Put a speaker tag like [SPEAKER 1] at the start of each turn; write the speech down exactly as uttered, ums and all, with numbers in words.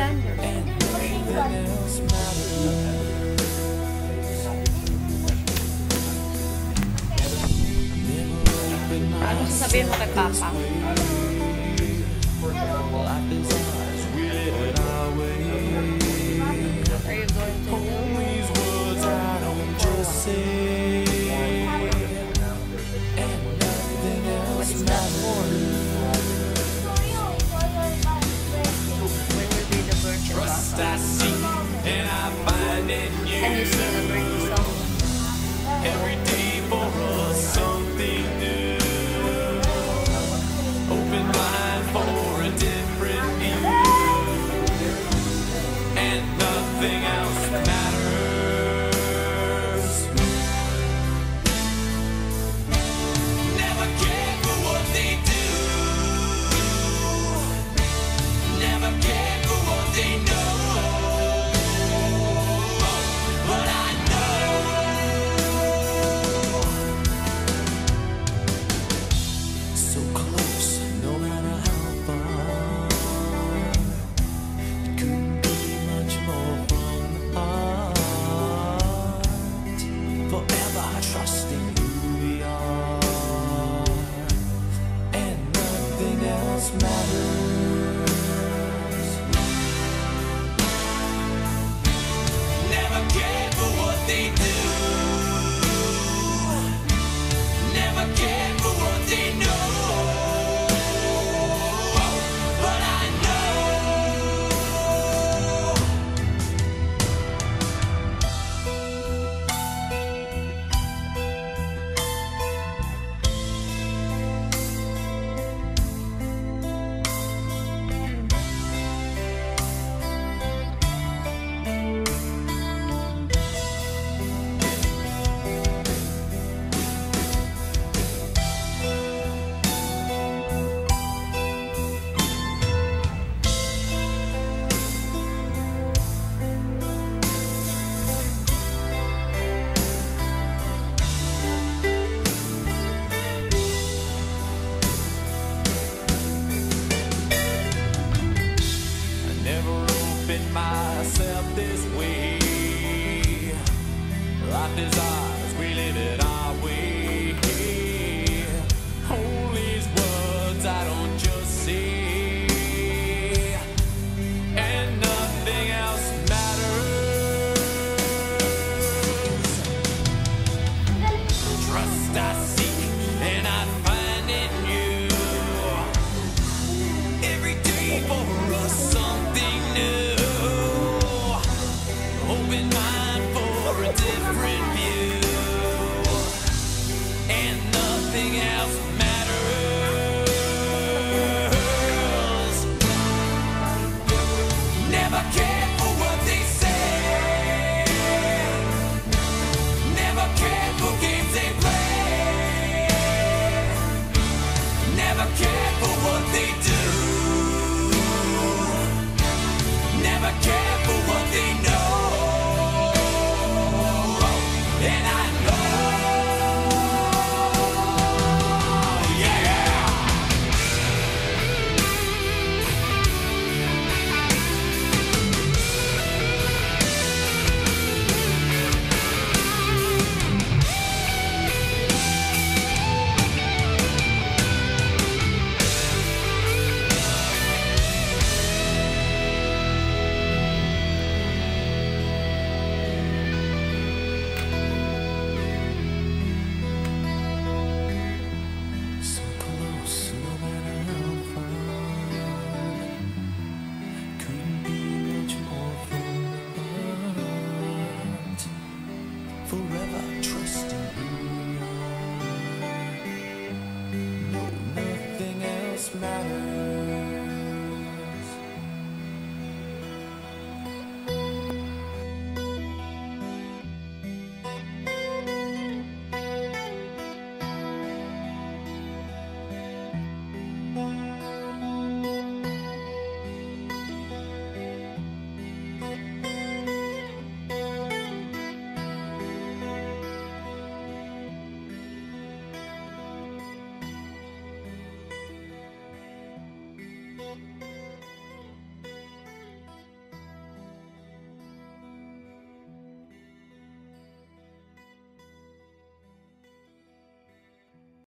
[SPEAKER 1] Thunder. Ano sasabihin mo kay Papa? What are you going to do? What is that for? When will be the birthday, Papa? Can you sing a birthday song?
[SPEAKER 2] Every day for us something new. Open mind for a different view, and nothing else matters. Never care for what they do. Never care for what they know. But I trusting who we are, and nothing else matters. Never care for what they do. Never care for what they know. But I myself this way. Life is ours, we live it our way.